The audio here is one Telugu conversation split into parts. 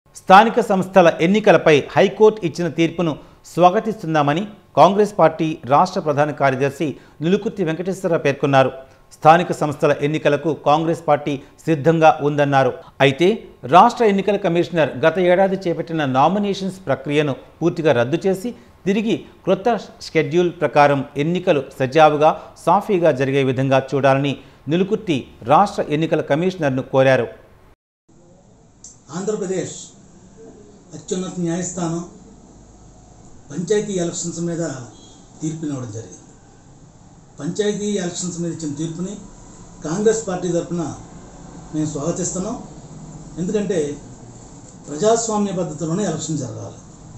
స్థానిక సంస్థల ఎన్నికలపై హైకోర్టు ఇచ్చిన తీర్పును స్వాగతిస్తున్నామని కాంగ్రెస్ పార్టీ రాష్ట్ర ప్రధాన కార్యదర్శి నిలుకుత్తి వెంకటేశ్వరరావు పేర్కొన్నారు. స్థానిక సంస్థల ఎన్నికలకు కాంగ్రెస్ పార్టీ సిద్ధంగా ఉందన్నారు. అయితే రాష్ట్ర ఎన్నికల కమిషనర్ గత ఏడాది చేపట్టిన నామినేషన్స్ ప్రక్రియను పూర్తిగా రద్దు చేసి తిరిగి క్రొత్త షెడ్యూల్ ప్రకారం ఎన్నికలు సజావుగా సాఫీగా జరిగే విధంగా చూడాలని నిలుకుత్తి రాష్ట్ర ఎన్నికల కమిషనర్ను కోరారు. ఆంధ్రప్రదేశ్ అత్యున్నత న్యాయస్థానం పంచాయతీ ఎలక్షన్స్ మీద తీర్పునివ్వడం జరిగింది. పంచాయతీ ఎలక్షన్స్ మీద ఇచ్చిన తీర్పుని కాంగ్రెస్ పార్టీ తరఫున మేము స్వాగతిస్తున్నాం. ఎందుకంటే ప్రజాస్వామ్య పద్ధతిలోనే ఎలక్షన్ జరగాలి.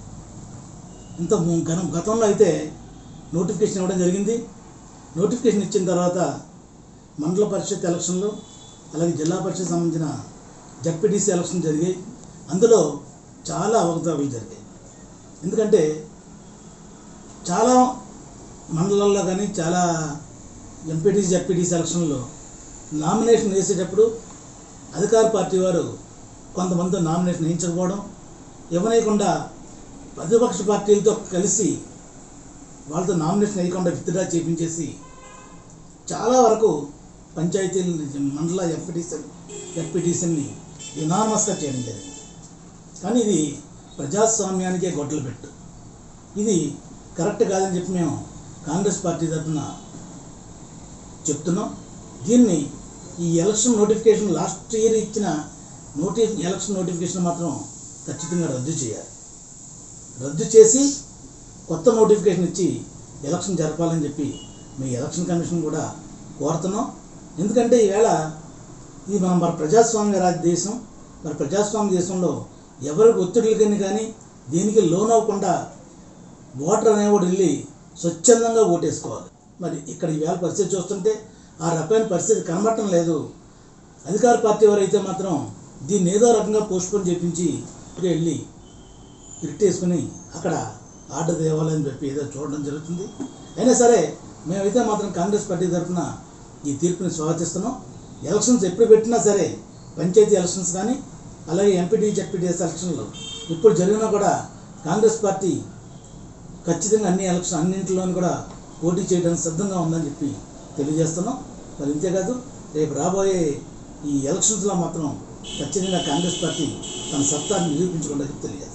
గతంలో అయితే నోటిఫికేషన్ ఇవ్వడం జరిగింది. నోటిఫికేషన్ ఇచ్చిన తర్వాత మండల పరిషత్ ఎలక్షన్లు అలాగే జిల్లా పరిషత్ సంబంధించిన జడ్పీటీసీ ఎలక్షన్ జరిగాయి. అందులో చాలా అవకతవకలు జరిగాయి. ఎందుకంటే చాలా మండలాల్లో కానీ చాలా ఎంపీటీసీ జడ్పీటీసీ ఎలక్షన్లో నామినేషన్ వేసేటప్పుడు అధికార పార్టీ వారు కొంతమంది నామినేషన్ వేయించకపోవడం, ఇవ్వనీయకుండా ప్రతిపక్ష పార్టీలతో కలిసి వాళ్ళతో నామినేషన్ వేయకుండా విత్డ్రా చేయించేసి చాలా వరకు పంచాయతీలు మండల జడ్పీటీసీని యునానిమస్గా చేయడం జరిగింది. కానీ ఇది ప్రజాస్వామ్యానికే గొడ్డలు పెట్టు. ఇది కరెక్ట్ కాదని చెప్పి మేము కాంగ్రెస్ పార్టీ తరఫున చెప్తున్నాం. దీన్ని ఈ ఎలక్షన్ నోటిఫికేషన్ లాస్ట్ ఇయర్ ఇచ్చిన ఎలక్షన్ నోటిఫికేషన్ మాత్రం ఖచ్చితంగా రద్దు చేయాలి. రద్దు చేసి కొత్త నోటిఫికేషన్ ఇచ్చి ఎలక్షన్ జరపాలని చెప్పి మీ ఎలక్షన్ కమిషన్ కూడా కోరుతున్నాం. ఎందుకంటే ఈవేళ ఇది మన ప్రజాస్వామ్య దేశం. మరి ప్రజాస్వామ్య దేశంలో ఎవరికి ఒత్తిడిలకని కానీ దీనికి లోన్ అవ్వకుండా ఓటర్ అనేవాడు వెళ్ళి స్వచ్ఛందంగా ఓటేసుకోవాలి. మరి ఇక్కడ ఈవేళ పరిస్థితి చూస్తుంటే ఆ రకమైన పరిస్థితి కనబడటం లేదు. అధికార పార్టీ వారు అయితే మాత్రం దీన్ని ఏదో రకంగా పోస్ట్పోన్ చేయించి వెళ్ళి రిట్ వేసుకుని అక్కడ ఆర్డర్ తేవాలని చెప్పి ఏదో చూడడం జరుగుతుంది. అయినా సరే మేమైతే మాత్రం కాంగ్రెస్ పార్టీ తరఫున ఈ తీర్పుని స్వాగతిస్తున్నాం. ఎలక్షన్స్ ఎప్పుడు పెట్టినా సరే పంచాయతీ ఎలక్షన్స్ కానీ అలాగే ఎంపీటీ జడ్పీటీసీ ఎలక్షన్లు ఇప్పుడు జరిగినా కూడా కాంగ్రెస్ పార్టీ ఖచ్చితంగా అన్నింటిలోనూ కూడా పోటీ చేయడానికి సిద్ధంగా ఉందని చెప్పి తెలియజేస్తున్నాం. మరి ఇంతేకాదు రేపు రాబోయే ఈ ఎలక్షన్స్లో మాత్రం ఖచ్చితంగా కాంగ్రెస్ పార్టీ తన సత్తాన్ని నిరూపించుకుంటే తెలియజేస్తాం.